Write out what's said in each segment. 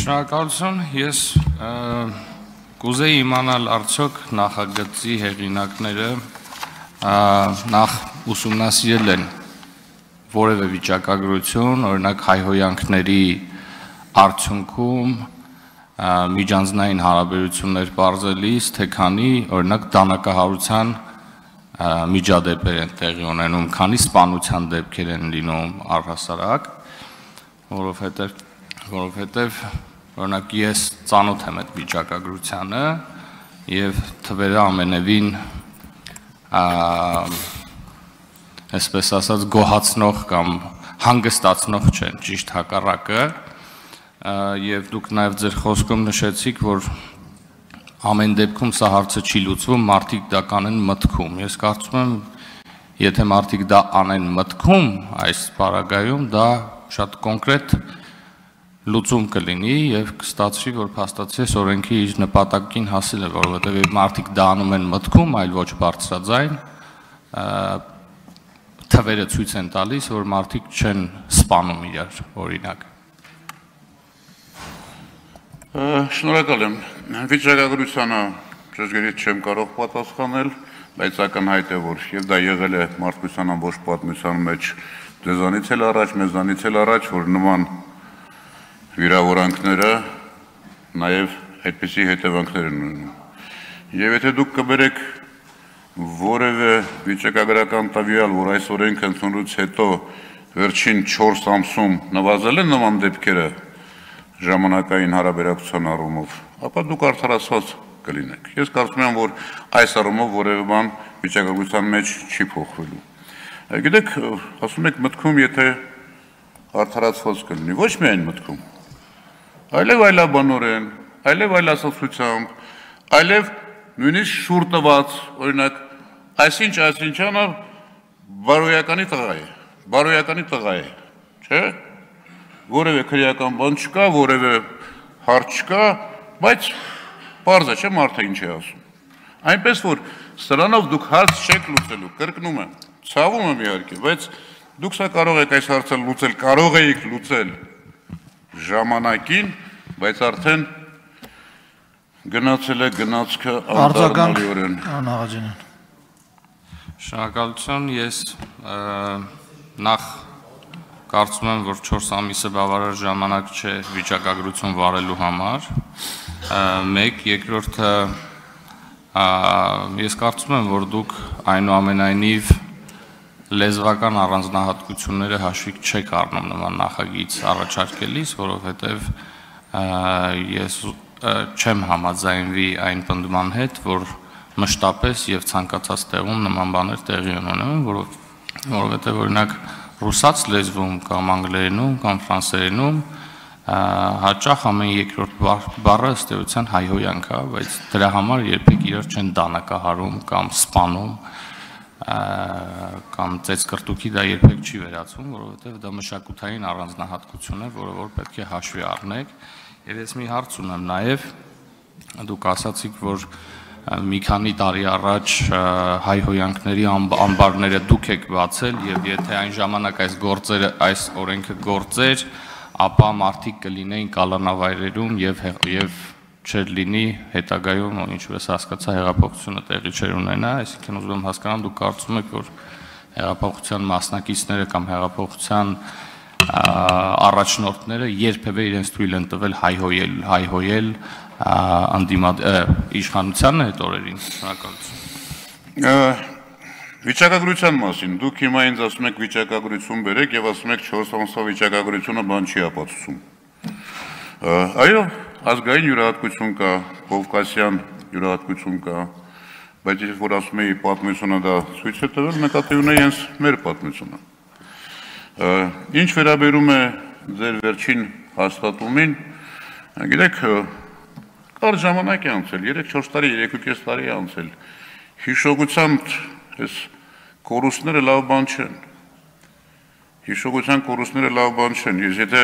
Շնորհակալություն, ես կուզեի իմանալ արդյոք նախագծի հեղինակները նախ ուսումնասիրել են որևէ վիճակագրություն, օրինակ հայհոյանքների արդյունքում միջանձնային հարաբերություններ պարզելիս, թե քանի օրինակ դանակահարության միջադեպեր են տեղի ունենում, քանի սպանության դեպքեր են լինում առհասարակ, որովհետև օրինակ ես ծանոթ եմ այդ վիճակագրությանը եւ թվերը ամենևին այսպես ասած գոհացնող կամ հանգստացնող չեն, ճիշտ հակառակը, եւ դուք նաեւ ձեր խոսքում նշեցիք, որ ամեն դեպքում սա հարցը չի լուծվում, մարդիկ դա կանեն մտքում։ Ես կարծում եմ, եթե մարդիկ դա անեն մտքում, այս պարագայում դա շատ կոնկրետ լուծում կլինի եւ կստացվի, որ փաստացի օրենքի իր նպատակին հասել է, որովհետեւ երբ մարդիկ դա անում են մտքում, այլ ոչ բարձրաձայն, թվերը ցույց են տալիս, որ մարդիկ չեն սպանում իրար, օրինակ։ Շնորհակալ եմ։ Վիճակագրությանը ճշգրիտ չեմ կարող պատասխանել, բայց ակնհայտ է, որ եւ դա եղել է մարդկության ամբողջ պատմության մեջ դեզանից էլ առաջ, մեզանից էլ առաջ, որ նման վիրավորանքները նաև այդպիսի հետևանքներ են ունենում։ Եվ եթե դուք կբերեք որևէ վիճակագրական տվյալ, որ այս օրենքը ընդունելուց հետո վերջին 4 ամսում նվազել են նման դեպքերը ժամանակային հարաբերակցության առումով, ապա դուք արդարացված կլինեք։ Ես կարծում եմ, որ այս առումով որևէ բան վիճակագրության մեջ չի փոխվելու։ Գիտեք, ասում եք մտքում, եթե արդարացված կլինի, ոչ միայն մտքում, այլև այլաբանորեն, այլև այլասացությամբ, այլև նույնիսկ շուռ տված, օրինակ, այսինչանը բարոյականի տղա է, չէ՞, որևէ քրեական բան չկա, որևէ հարց չկա, բայց պարզ է, չէ՞, մարդը ինչ է ասում։ Այնպես որ սրանով դուք հարց չեք լուծելու, կրկնում եմ, ցավում եմ իհարկե, բայց դուք սա կարող եք այս հարցը լուծել, կարող եք լուծել ժամանակին, բայց արդեն գնացել է գնացքը անդառնալիորեն։ Շնորհակալություն, ես նախ կարծում եմ, որ 4 ամիսը բավարար ժամանակ չէ վիճակագրություն վարելու համար, մեկ, երկրորդը ես կարծում եմ, որ դուք այնուամենայնիվ լեզվական առանձնահատկությունները հաշվի չեք առնում նման նախագիծ առաջարկելիս, որովհետև ես չեմ համաձայնվի այն պնդման հետ, որ մշտապես եւ ցանկացած տեղում նման բաներ տեղի ունենում, որովհետև օրինակ ռուսաց լեզվում կամ անգլերենում կամ ֆրանսերենում հաճախ ամեն երկրորդ բառը ըստ էության հայհոյանք է, բայց դրա համար երբեք իրար չեն դանակահարում կամ սպանում կամ ծեծկրտուքի դա երբեք չի վերածվում, որովհետև դա մշակութային առանձնահատկություն է, որը որ պետք է հաշվի առնեք։ Եվ ես մի հարց ունեմ նաև, դուք ասացիք, որ մի քանի տարի առաջ հայհոյանքների ամբարները դուք եք բացել եւ եթե այն ժամանակ այս օրենքը գործեր, ապա մարդիկ կլինեին կալանավայրերում եւ չէր լինի հետագայում, ինչպես հասկացա, հեղափոխությունը տեղի չէր ունենա, այսինքն ուզում եմ հասկանալ, դուք կարծում եք, որ հեղափոխության մասնակիցները կամ հեղափոխության առաջնորդները երբևէ իրենց թույլ են տվել հայհոյել իշխանության այդ օրերին։ Շնորհակալություն։ Վիճակագրության մասին դուք հիմա ինձ ասում եք վիճակագրություն բերեք եւ ասում եք 4 ամսվա վիճակագրությունը բան չի ապացուցում։ Այո, ազգային յուրահատկություն կա, կովկասյան յուրահատկություն կա, բայց ես որ ասում եի պատմությունը դա ցույց է տվել, նկատի ունեի հենց մեր պատմությունը։ Ինչ վերաբերում է ձեր վերջին հաստատումին, գիտեք, կար ժամանակ է անցել, 3-4 տարի, 3.5 տարի է անցել, հիշողությամբ այս կորուստները լավ բան չեն, հիշողության կորուստները լավ բան չեն, ես եթե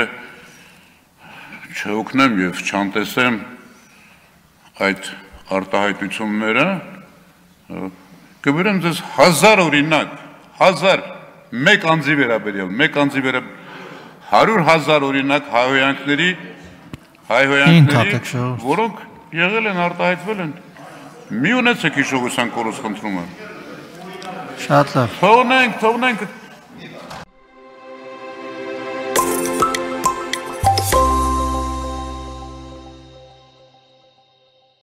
չօգնեմ և չանտեսեմ այդ արտահայտությունները, կբերեմ ձեզ 1000 օրինակ, 1000 մեկ անձի վերաբերյալ, 100,000 օրինակ հայհոյանքների հայհոյանքների, որոնք եղել են, արտահայտվել են։ Մի ունեցեք հիշողության կորուս խնդրում եմ։ Շատ լավ։ Թողնենք